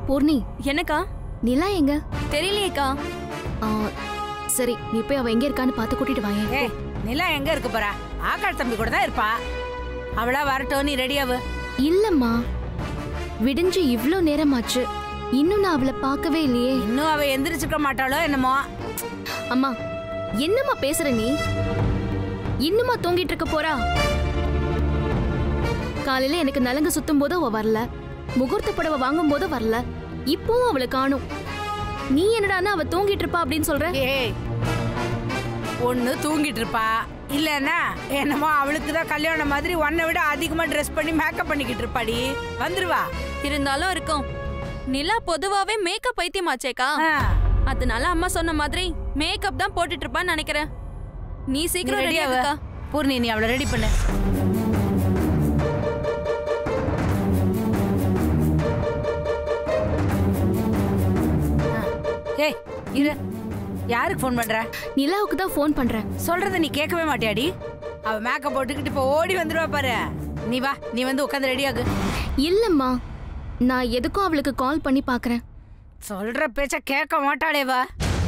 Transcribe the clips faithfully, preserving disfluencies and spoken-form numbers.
பூர்ணி. என்னக்கா? நிலா எங்க? தெரியலையேக்கா. சரி, நீ போய் அவ எங்க இருக்கான்னு பார்த்து கூட்டிட்டு வாங்க. ஏய், நிலா எங்க இருக்க போறா? ஆகாஷ் தம்பி கூட தான் இருப்பா. அவளா வரட்டும், நீ ரெடியாவு. இல்லம்மா, விடிஞ்சு இவ்ளோ நேரமாச்சு, இன்னும் நான் அவளை பார்க்கவே இல்லையே. இன்னும் அவ எந்திரிச்சுக்க மாட்டாளோ என்னமோ. அம்மா, என்னம்மா பேசுற நீ? இன்னுமா தூங்கிட்டு இருக்க போறா? காலையில எனக்கு நலங்கு சுத்தும் போது அவ வரல, முகூர்த்த புடவை வாங்கும் போது வரல, இப்பவும் அவளை காணும். நீ என்னடான்னா அவ தூங்கிட்டு இருப்பா அப்படின்னு சொல்ற? ஏய், ஒண்ணு தூங்கிட்டு இருப்பா, இல்லன்னா என்னமோ அவளுக்கு தான் கல்யாணம் மாதிரி ஒன்னை விட அதிகமா ட்ரெஸ் பண்ணி மேக்கப் பண்ணிக்கிட்டு இருப்பாடி. வந்துருவா. இருந்தாலும் இருக்கும். நிலா பொதுவாவே மேக்கப் பைத்தியமாச்சேக்கா. அதனால அம்மா சொன்ன மாதிரி மேக்கப் தான் போட்டுட்டு இருப்பான்னு நினைக்கிறேன். நீ சீக்கிரம் ரெடி ஆகுக்கா. பூர்ணி, நீ அவளை ரெடி பண்ணு. ஏய், இரு. யாருக்கு ஃபோன் பண்ற? நிலாவுக்கு தான் ஃபோன் பண்றேன். சொல்றத நீ கேட்கவே மாட்டியாடி? அவ மேக்கப் போட்டுக்கிட்டு இப்ப ஓடி வந்துருவா பாரு. நீ வா, நீ வந்து உட்காந்து ரெடி ஆகு. இல்லம்மா, நான் எதுக்கும் அவளுக்கு கால் பண்ணி பாக்குறேன். சொல்ற பேச்ச கேட்க மாட்டாளே. வா.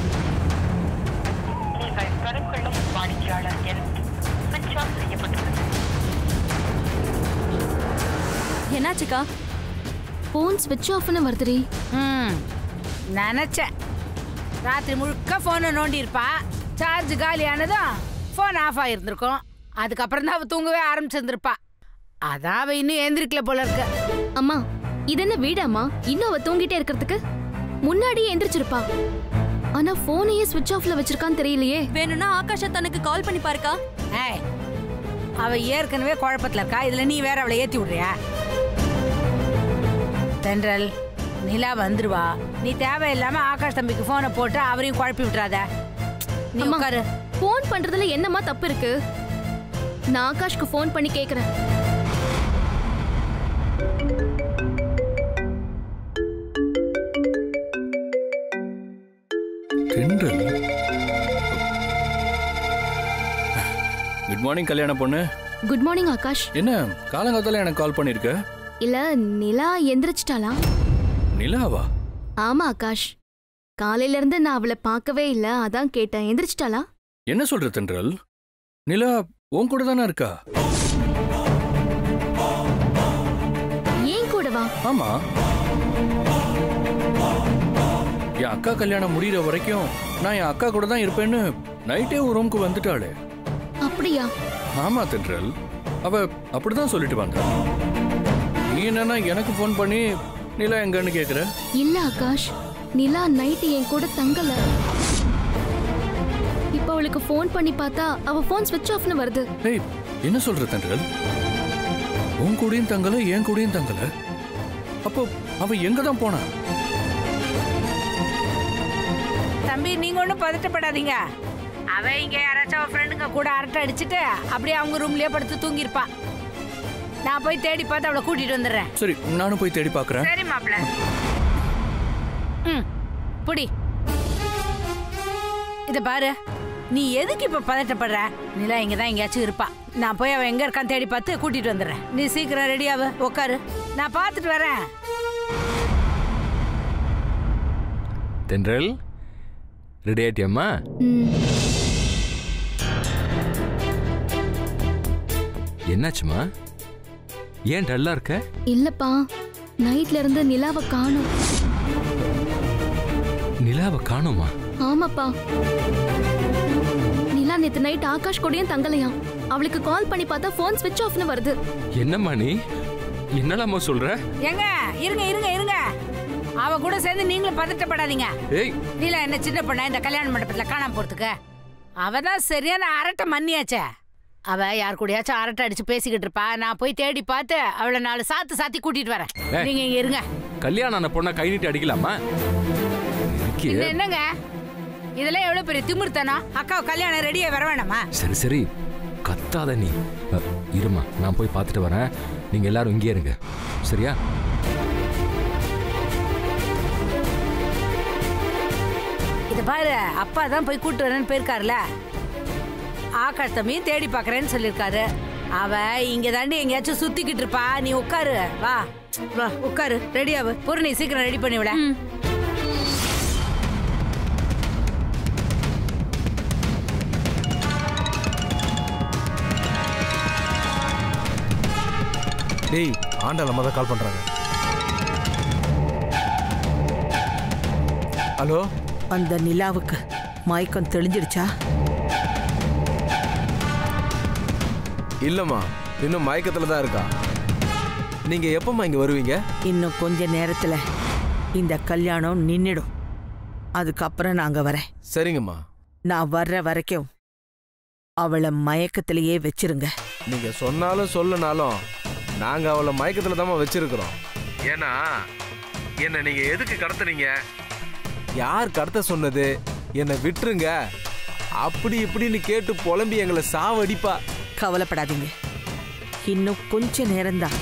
என்னாச்சுக்கா? போன் ஸ்விட்ச் ஆஃப்னு வருதுடி. ம், நினைச்சேன். ராத்திரி முழுக்க போனை நோண்டி இருப்பா. சார்ஜ் காலியானதும் போன் ஆஃப் ஆயிருந்திருக்கும். அதுக்கப்புறம் தான் அவ தூங்கவே ஆரம்பிச்சிருந்திருப்பா. அதான் அவ இன்னும் எந்திரிக்கல போல இருக்கு. அம்மா, இது என்ன வீடாமா? இன்னும் அவ தூங்கிட்டே இருக்கிறதுக்கு முன்னாடியே எந்திரிச்சிருப்பா. ஆனா போனையே ஸ்விட்ச் ஆஃப்ல வச்சிருக்கான்னு தெரியலையே. வேணும்னா ஆகாஷ தனக்கு கால் பண்ணி பாருக்கா. ஏய், அவ ஏற்கனவே குழப்பத்துல இருக்கா, இதுல நீ வேற அவளை ஏத்தி விடுறியா? தென்றல், நிலா வந்துருவா. நீ தேவையில்லாம ஆகாஷ் தம்பிக்கு போனை போட்டு அவரையும் குழப்பி விட்டுறாத. நீ உட்காரு. போன் பண்றதுல என்னமா தப்பு இருக்கு? நான் ஆகாஷ்க்கு போன் பண்ணி கேக்குறேன். தென்றல். குட் மார்னிங் கல்யாண பொண்ணு. Good morning Akash. என்ன காலங்காத்தால எனக்கு கால் பண்ணிருக்க? இல்ல, நிலா எந்திரிச்சிட்டாளா? நிலாவா? ஆமா ஆகாஷ், காலையில இருந்து நான் அவளை பார்க்கவே இல்ல, அதான் கேட்டேன். எந்திரிச்சிட்டாளா? என்ன சொல்ற தென்றல்? நிலா உன் கூட தானே இருக்கா? ஏன் கூடவா? ஆமா, என் அக்கா கல்யாணம் முடிகிற வரைக்கும் நான் என் அக்கா கூட தான் இருப்பேன்னு நைட்டே ஒரு ரூமுக்கு வந்துட்டாளே. அப்படியா? ஆமா தென்றல், அவ அப்படிதான் சொல்லிட்டு வந்தா. நீ என்னன்னா எனக்கு போன் பண்ணி நிலா எங்கன்னு கேக்குற? இல்ல ஆகாஷ், நிலா நைட்டு என் கூட தங்கல. இப்ப அவளுக்கு போன் பண்ணி பார்த்தா அவ போன் ஸ்விட்ச் ஆஃப்னு வருது. ஏய், என்ன சொல்ற தென்றல்? உன் கூடயும் தங்கல, என் கூடயும் தங்கல. அப்போ அவ எங்க தான் போனா? தம்பி, நீங்க ஒண்ணும் பதட்டப்படாதீங்க. அவ இங்க யாராச்சும் அவ ஃப்ரெண்டுங்க கூட அரட்டை அடிச்சுட்டு அப்படியே அவங்க ரூம்லயே படுத்து தூங்கிருப்பா. நான் போய் தேடி பார்த்து அவளை கூட்டிட்டு வந்துடுறேன். சரி, நானும் போய் தேடி பாக்குறேன். சரி மாப்ள. ம், புடி. இத பாரு, நீ எதுக்கு இப்ப பதட்டப்படுற? நிலா இங்கதான் எங்கேயாச்சும் இருப்பா. நான் போய் அவ எங்க இருக்கான்னு தேடி பார்த்து கூட்டிட்டு வந்துடுறேன். நீ சீக்கிரம் ரெடியாவு, உட்காரு, நான் பார்த்துட்டு வரேன். தென்றல், ரெடி ஆயிட்டியம்மா? என்னாச்சுமா? ஏன் டல்லா இருக்க? இல்லப்பா, நைட்ல இருந்து நிலாவை காணோம். நிலாவை காணோமா? ஆமாப்பா, நிலா நேத்து நைட் ஆகாஷ் கூடயும் தங்கலையாம். அவளுக்கு கால் பண்ணி பார்த்தா போன் ஸ்விட்ச் ஆஃப்னு வருது. என்னம்மா நீ? என்னலாமா சொல்ற? எங்க இருங்க இருங்க இருங்க, அவ கூட சேர்ந்து நீங்களும் பதட்டப்படாதீங்க. ஏய், நிலா என்ன சின்ன பொண்ணா இந்த கல்யாண மண்டபத்துல காணாம போறதுக்கு? அவதான் சரியான அரட்டை மண்ணியாச்சே. அவ யார் கூடயாச்சும் அரட்டை அடிச்சு பேசிக்கிட்டு இருப்பா. நான் போய் தேடி பார்த்து அவளை நாலு சாத்து சாத்தி கூட்டிட்டு வரேன். நீங்க இங்க இருங்க. கல்யாணம் ஆன பொண்ணை கை நீட்டி அடிக்கலாமா? என்னங்க இதெல்லாம் எவ்வளவு பெரிய திமிர்த்தனா? அக்காவை கல்யாணம் ரெடியா வர வேணாமா? சரி சரி, கத்தாத நீ. இருமா, நான் போய் பார்த்துட்டு வரேன். நீங்க எல்லாரும் இங்கே இருங்க, சரியா? இத பாரு, அப்பா தான் போய் கூட்டு வரேன்னு போயிருக்காருல. ஆகாஷ் தம்பியும் தேடி பாக்குறேன்னு சொல்லிருக்காரு. அவ இங்க தாண்டி எங்கேயாச்சும் சுத்திக்கிட்டு இருப்பா. நீ உட்காரு. வா வா உட்காரு. ரெடியாவு. பூரணி சீக்கிரம் ரெடி பண்ணி விட. டேய் ஆண்டாள் அம்மா தான் கால் பண்றாங்க. ஹலோ, அந்த நிலாவுக்கு மயக்கம் தெளிஞ்சிடுச்சா? இல்லம்மா, இன்னும் மயக்கத்துல தான் இருக்கா. நீங்க எப்பம்மா இங்க வருவீங்க? இன்னும் கொஞ்ச நேரத்துல இந்த கல்யாணம் நின்னுடும். அதுக்கப்புறம் நாங்க வரேன். சரிங்கம்மா. நான் வர்ற வரைக்கும் அவளை மயக்கத்திலேயே வச்சிருங்க. நீங்க சொன்னாலும் சொல்லனாலும் நாங்க அவளை மயக்கத்துல தான் வச்சிருக்கிறோம். ஏன்னா என்ன நீங்க எதுக்கு கடத்துறீங்க, யார் கடத்த சொன்னது, என்னை விட்டுருங்க அப்படி இப்படின்னு கேட்டு புலம்பி எங்களை சாவடிப்பா. கவலைப்படாதீங்க, இன்னும் கொஞ்ச நேரம்தான்.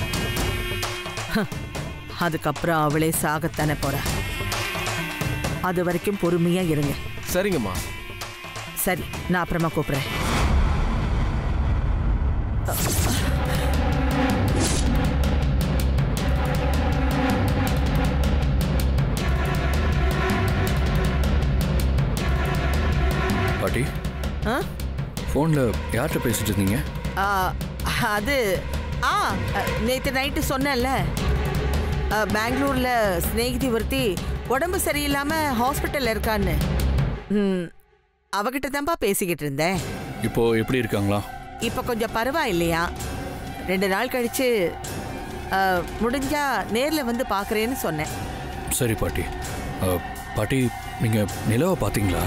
அதுக்கப்புறம் அவளே சாகத்தானே போறா. அது வரைக்கும் பொறுமையா இருங்க. சரிங்கம்மா. சரி, நான் அப்புறமா கூப்பிடுறேன். பாட்டி, ஃபோன்ல யார்கிட்ட பேசிட்டு இருந்தீங்க? அது ஆ நேற்று நைட்டு சொன்னேன்ல, பெங்களூர்ல ஸ்நேகிதி ஒருத்தி உடம்பு சரியில்லாம ஹாஸ்பிட்டல்ல இருக்கான்னு. ம், அவகிட்ட தான்ப்பா பேசிக்கிட்டு இருந்தேன். இப்போ எப்படி இருக்காங்களா? இப்போ கொஞ்சம் பரவாயில்லையா. ரெண்டு நாள் கழிச்சு முடிஞ்சா நேர்ல வந்து பார்க்குறேன்னு சொன்னேன். சரி பாட்டி. பாட்டி, நீங்க நிலாவை பார்த்தீங்களா?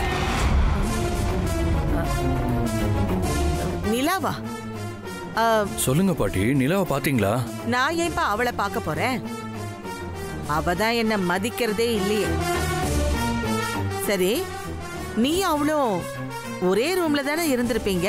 நிலாவா? சொல்லுங்க பாட்டி, நிலாவை பார்த்தீங்களா? நான் ஏன்பா அவளை பார்க்க போறேன்? அவதான் என்ன மதிக்கிறதே இல்லையே. சரி, நீ அவளும் ஒரே ரூம்ல தானே இருந்திருப்பீங்க,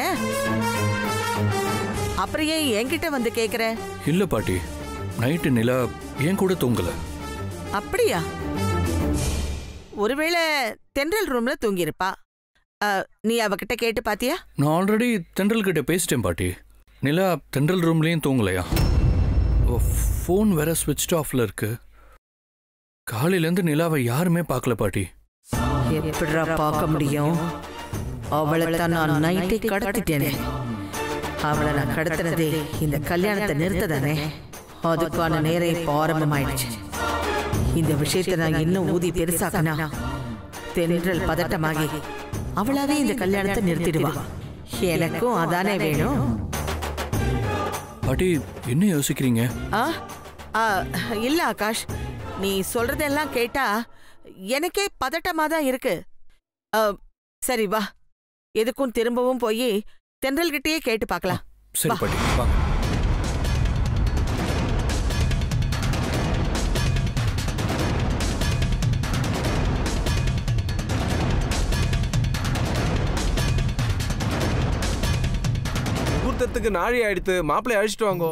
அப்புறம் ஏன் என்கிட்ட வந்து கேக்குற? இல்ல பாட்டி, நைட்டு நிலா ஏன் கூட தூங்கல. அப்படியா? ஒருவேளை தென்றல் ரூம்ல தூங்கியிருப்பா. நீ அவகிட்ட கேட்டு பாத்தியா? நான் ஆல்ரெடி தென்றல் கிட்ட பேசிட்டேன் பாட்டி. நிலா தென்றல் ரூம்லயும் தூங்கலையா. ஃபோன் வேற ஸ்விட்ச் ஆஃப்ல இருக்கு. காலையிலேருந்து நிலாவை யாருமே பார்க்கல பாட்டி. எப்படிடா பார்க்க முடியும்? அவளை தான் நான் நைட்டை கடத்திட்டேனே. அவளை நான் கடத்தினதே இந்த கல்யாணத்தை நிறுத்ததானே. அதுக்கான நேரம் இப்போ ஆரம்பமாயிடுச்சு. இந்த விஷயத்தை நான் இன்னும் ஊதி பெருசாக்கனா தென்றல் பதட்டமாகி அவளாவே இந்த கல்யாணத்தை நிறுத்திடுவா. எனக்கும் அதானே வேணும். பாட்டி, என்ன யோசிக்கிறீங்க? இல்ல ஆகாஷ், நீ சொல்றதெல்லாம் கேட்டா எனக்கே பதட்டமா தான் இருக்கு. சரி வா, எதுக்கும் திரும்பவும் போய் தென்றல் கிட்டயே கேட்டு பார்க்கலாம். சரி பாட்டி, வாங்க. முகூர்த்தத்துக்கு நாழி ஆயிடுத்து, மாப்பிள்ளை அழிச்சிட்டு வாங்கோ.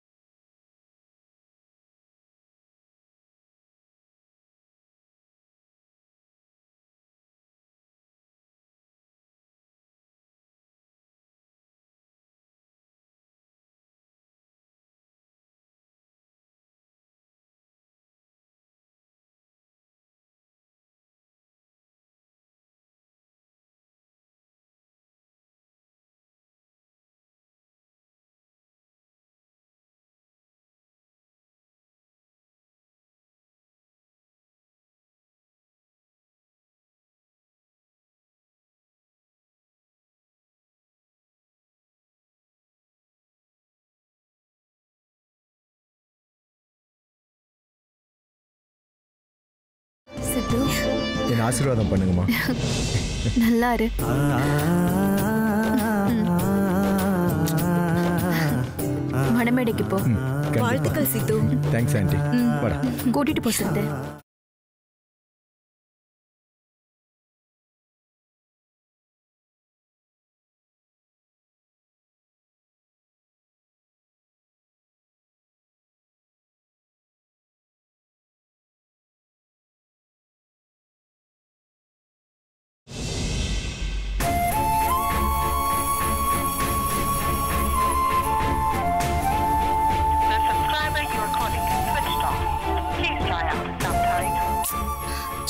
என் ஆசீர்வாதம் பண்ணுங்கம்மா. நல்லா இரு. மணமேடைக்கு போ. வாழ்த்துக்கள் சித்து. Thanks aunty. கூட்டிட்டு போ சித்து.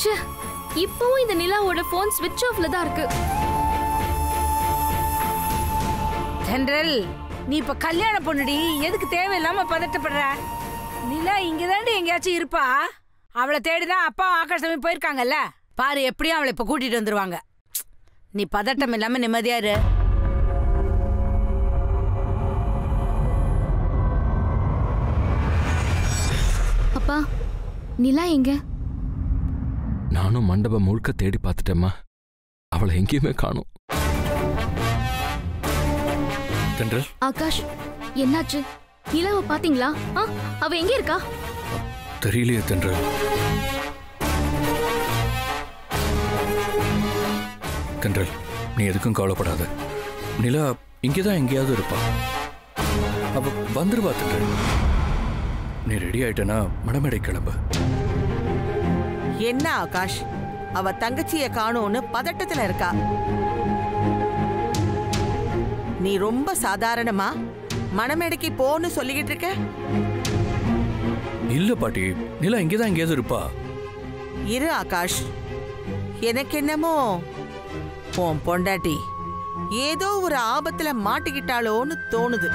ச்சே, இப்பவும் இந்த நிலாவோட போன் ஸ்விட்ச் ஆஃப்ல தான் இருக்கு. ஜெனரல், நீ இப்ப கல்யாண பொண்ணுடி, எதுக்கு தேவையில்லாம பதட்டப்படுற? நிலா இங்கதாண்டி எங்கேயாச்சும் இருப்பா. அவளை தேடிதான் அப்பா ஆகாஷமே போயிருக்காங்கல்ல. பாரு, எப்படியும் அவளை இப்ப கூட்டிட்டு வந்துருவாங்க. நீ பதட்டம் இல்லாம நிம்மதியா இரு. அப்பா, நிலா எங்க? நானும் மண்டபம் முழுக்க தேடி பார்த்துட்டேம்மா, அவளை எங்கேயுமே காணோம். தென்றல், ஆகாஷ், என்னாச்சு? நிலாவை பாத்தீங்களா? ஆ, அவ எங்க இருக்கா? தெரியலையே தென்றல். தென்றல், நீ எதுக்கும் கவலைப்படாத. நிலா இங்கேதான் எங்கேயாவது இருப்பா. அவ வந்துருவா தென்றல். நீ ரெடி ஆயிட்டனா மணமேடை கிளம்பு. என்ன ஆகாஷ், அவ தங்கச்சிய காணோன்னு பதட்டத்துல இருக்கா. நீ ரொம்ப சாதாரணமா மணமேடைக்கு போன்னு சொல்லிக்கிட்டு இருக்க. இல்ல பாட்டி, நிலா இங்கேதான் எங்கேயாவது இருப்பா. இரு ஆகாஷ், எனக்கு என்னமோ உன் பொண்டாட்டி ஏதோ ஒரு ஆபத்துல மாட்டிக்கிட்டாளோன்னு தோணுது.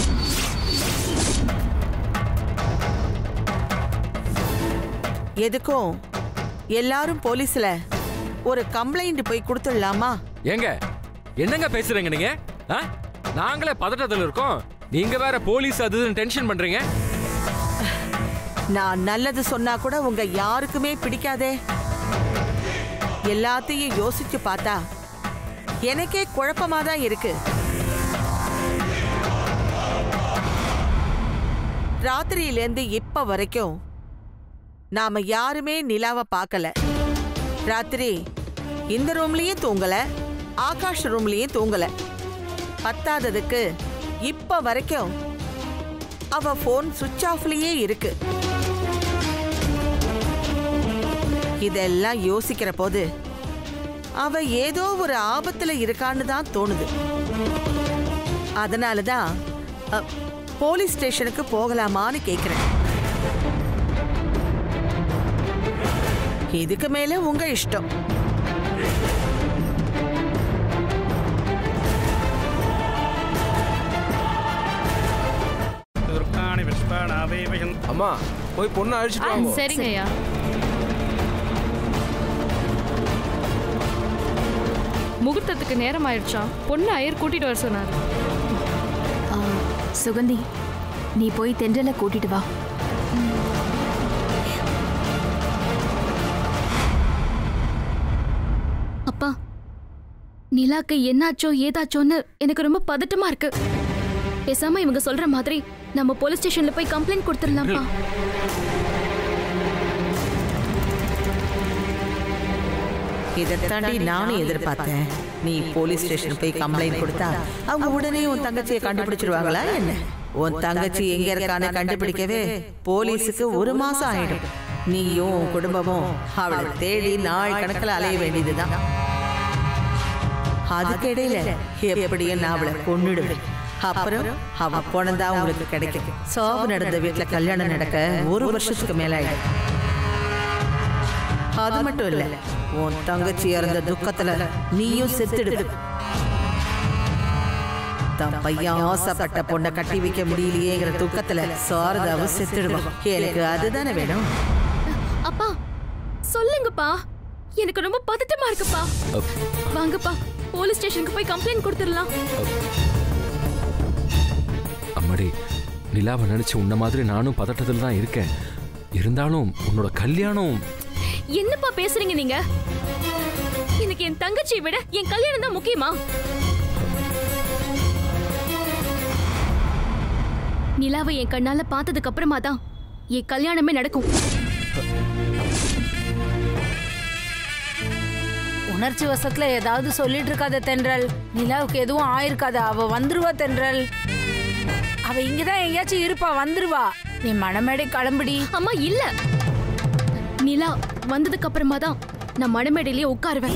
எதுக்கும் எல்லாரும் போலீஸ்ல ஒரு கம்ப்ளைண்ட் போய் கொடுத்துடலாமா? ஏங்க என்னங்க பேசுறீங்க நீங்க? நாங்களே பதட்டத்தில் இருக்கோம், நீங்க வேற போலீஸ் அது டென்ஷன் பண்றீங்க. நான் நல்லது சொன்னா கூட உங்க யாருக்குமே பிடிக்காதே. எல்லாத்தையும் யோசிச்சு பார்த்தா எனக்கே குழப்பமா தான் இருக்கு. ராத்திரியிலேருந்து இப்ப வரைக்கும் நாம யாருமே நிலாவை பார்க்கல. ராத்திரி இந்த ரூம்லயும் தூங்கல, ஆகாஷ் ரூம்லயும் தூங்கல. பத்தாததுக்கு இப்ப வரைக்கும் அவ போன் சுவிட்ச் ஆஃப்லயே இருக்கு. இதெல்லாம் யோசிக்கிற போது அவ ஏதோ ஒரு ஆபத்துல இருக்கான்னு தான் தோணுது. அதனாலதான் போலீஸ் ஸ்டேஷனுக்கு போகலாமான்னு கேக்குறேன். இதுக்கு மேல உங்க இஷ்டம். அம்மா, போய் பொண்ணு அழிச்சிட்டு வாங்க. சரிங்கய்யா. முகூர்த்தத்துக்கு நேரம் ஆயிடுச்சா? பொண்ணு ஐயர் கூட்டிட்டு வர சொன்னாரு. சுகந்தி, நீ போய் தென்றலை கூட்டிட்டு வா. அப்பா, நிலாக்கு என்னாச்சோ ஏதாச்சோன்னு எனக்கு ரொம்ப பதட்டமா இருக்கு. பேசாம இவங்க சொல்ற மாதிரி நம்ம போலீஸ் ஸ்டேஷன்ல போய் கம்ப்ளைண்ட் கொடுத்துடலாம்ப்பா. இதை தாண்டி நானும் எதிர்பார்த்தேன். நீ போலீஸ் ஸ்டேஷன் போய் கம்ப்ளைண்ட் கொடுத்தா அவங்க உடனே உன் தங்கச்சியை கண்டுபிடிச்சிருவாங்களா என்ன? உன் தங்கச்சி எங்க இருக்கான்னு கண்டுபிடிக்கவே போலீஸுக்கு ஒரு மாசம் ஆயிடும். நீயும் உன் குடும்பமும் அவளை தேடி நாள் கணக்கில் அலைய வேண்டியதுதான். அதுக்கிடையில எப்படியும் நான் அவளை கொன்னுடுவேன். அப்புறம் அவ போனதா உங்களுக்கு கிடைக்கும். சாவு நடந்த வீட்டுல கல்யாணம் நடக்க ஒரு வருஷத்துக்கு மேல ஆயிடும். அது மட்டும் இல்ல, உன் தங்கச்சி இறந்த துக்கத்துல நீயும் செத்துடுவ. தன் பையன் ஆசைப்பட்ட பொண்ணை கட்டி வைக்க முடியலையேங்கிற துக்கத்துல சாரதாவும் செத்துடுவான். எனக்கு அதுதானே வேணும். அப்பா சொல்லுங்கப்பா, எனக்கு ரொம்ப பதட்டமா இருக்குப்பா. வாங்கப்பா, போலீஸ் ஸ்டேஷனுக்கு போய் கம்ப்ளைண்ட் கொடுத்துடலாம். அம்மாடி, நிலாவை நினைச்சு உன்ன மாதிரி நானும் பதட்டத்தில் தான் இருக்கேன். இருந்தாலும் உன்னோட கல்யாணம். என்னப்பா பேசுறீங்க நீங்க? எனக்கு என் தங்கச்சியை விட என் கல்யாணம் தான் முக்கியமா? நிலாவை என் கண்ணால பார்த்ததுக்கு அப்புறமா தான் என் கல்யாணமே நடக்கும். உணர்ச்சி வசத்துல ஏதாவது சொல்லிட்டு இருக்காத தென்றல். நிலாவுக்கு எதுவும் ஆயிருக்காத, அவ வந்துருவா தென்றல். அவ இங்கதான் எங்கேயாச்சும் இருப்பா, வந்துருவா. நீ மணமேடை கிளம்புடி. அம்மா இல்ல, நிலா வந்ததுக்கு அப்புறமா தான் நான் மணமேடையிலேயே உட்காருவேன்.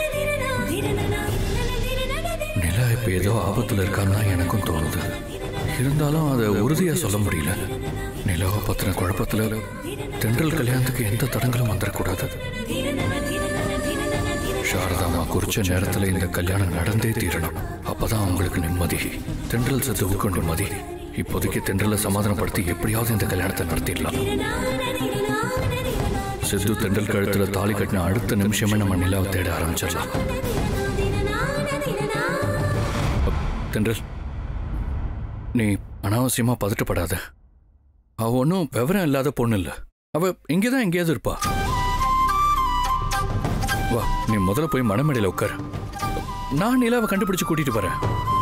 நிலா இப்ப ஏதோ ஆபத்துல இருக்கான்னு எனக்கும் தோணுது. இருந்தாலும் அதை உறுதியா சொல்ல முடியல. நிலாவை பத்தின குழப்பத்துல தென்றல் கல்யாணத்துக்கு எந்த தடங்களும் வந்துடக்கூடாது. சாரதாமா குறிச்ச நேரத்துல இந்த கல்யாணம் நடந்தே தீரணும். அப்பதான் அவங்களுக்கு நிம்மதி. தென்றல் சத்துவுக்கும் நிம்மதி. இப்போதைக்கு தென்றலை சமாதானப்படுத்தி எப்படியாவது இந்த கல்யாணத்தை நடத்திடலாம். சித்து தென்றல் கழுத்துல தாலி கட்டின அடுத்த நிமிஷமே நம்ம நிலாவை தேட ஆரம்பிச்சிடலாம். தென்றல், நீ அனாவசியமா பதட்டப்படாத. அவ ஒன்றும் விவரம் இல்லாத பொண்ணு இல்லை. அவ இங்கேதான் எங்கேயாவது இருப்பா. வா, நீ முதல்ல போய் மணமேடையில் உட்கார். நான் நிலாவை கண்டுபிடிச்சு கூட்டிட்டு வரேன்.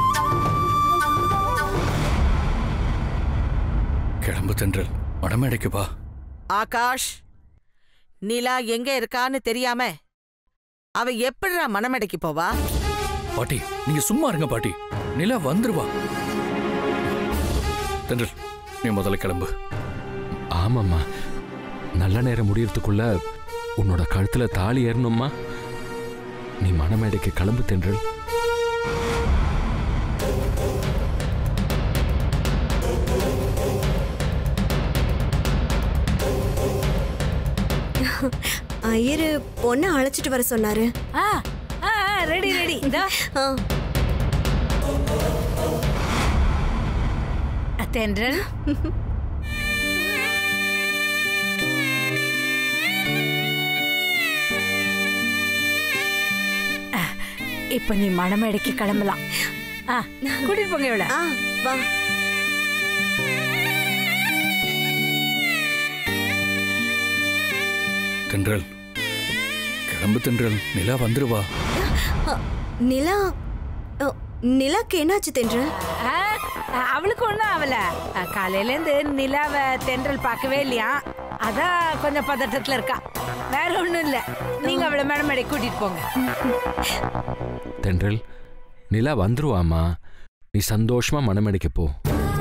கிளம்பு தென்றல், மணமேடைக்கு வா. ஆகாஷ், நிலா எங்க இருக்கான்னு தெரியாம அவ எப்படிடா மணமேடைக்கு போவா? பாட்டி, நீங்க சும்மா இருங்க பாட்டி. நிலா வந்துருவா. தென்றல், நீ முதல்ல கிளம்பு. ஆமாம்மா, நல்ல நேரம் முடியறதுக்குள்ள உன்னோட கழுத்துல தாலி ஏறணும்மா. நீ மணமேடைக்கு கிளம்பு தென்றல். ஐயரு பொண்ணை அழைச்சிட்டு வர சொன்னாரு. Ready ready. தென்றல், இப்ப நீ மணமேடைக்கு கிளம்பலாம். கூட்டிட்டு போங்க. இவள வா. தென்றல், கிளம்பு தென்றல். நிலா வந்துருவா. நிலா நிலாக்கு என்னாச்சு தென்றல்? அவளுக்கு ஒண்ணும் அவள காலையில இருந்து நிலாவை தென்றல் பார்க்கவே இல்லையா, அதான் கொஞ்சம் பதட்டத்துல இருக்கா. வேற ஒண்ணும் இல்ல. நீங்க அவளை மணமேடை கூட்டிட்டு போங்க. தென்றல், நிலா வந்துருவாமா. நீ சந்தோஷமா மணமேடைக்கு போ.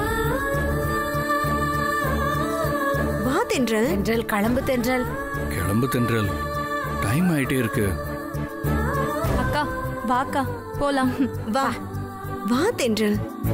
வா தென்றல். தென்றல், கிளம்பு தென்றல். கிளம்பு தென்றல், டைம் ஆயிட்டே இருக்கு. அக்கா வாக்கா போலாம். வா வா தென்றல்.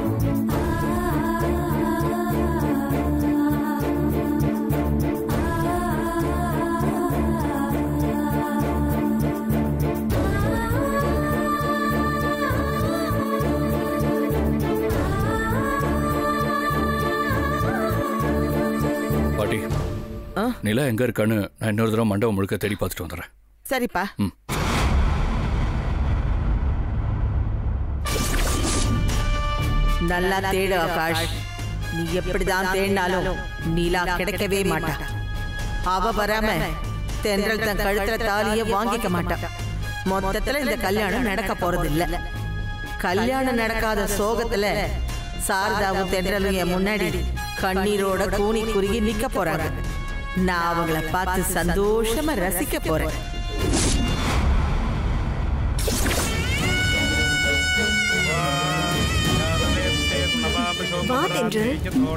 பாட்டி, நிலா எங்க இருக்கான்னு நான் இன்னொரு தடவை மண்டபம் முழுக்க தேடி பார்த்துட்டு வந்துடுறேன். சரிப்பா. நல்லா தேடு ஆகாஷ். நீ எப்படிதான் தேடினாலும் நீலா கிடைக்கவே மாட்டா. அவ வராம தென்றல் தன் கழுத்துல தாலிய வாங்கிக்க மாட்டா. மொத்தத்துல இந்த கல்யாணம் நடக்க போறது இல்ல. கல்யாணம் நடக்காத சோகத்துல சாரதாவும் தென்றலும் என் முன்னாடி கண்ணீரோட கூனி குறுகி நிக்க போறாங்க. நான் அவங்கள பார்த்து சந்தோஷமா ரசிக்க போறேன். வா தென்றல்.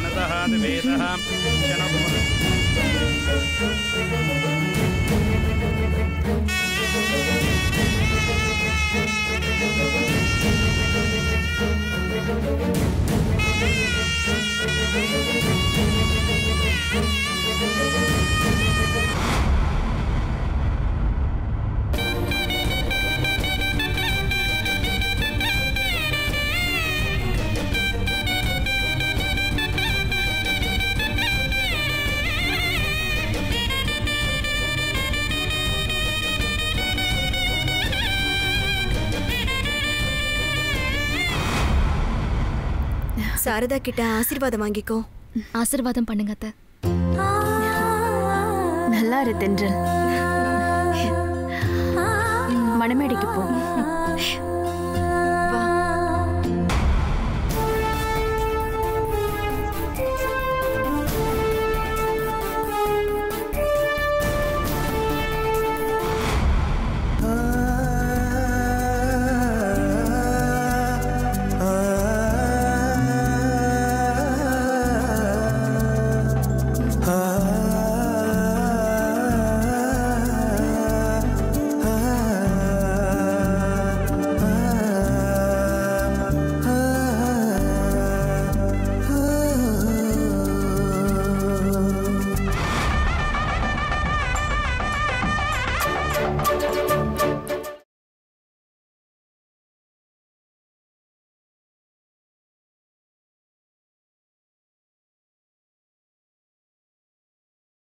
சாரதா கிட்ட ஆசீர்வாதம் வாங்கிக்கோ. ஆசீர்வாதம் பண்ணுங்க அத்தை. நல்லா இரு தென்றல். மணமேடைக்கு போ.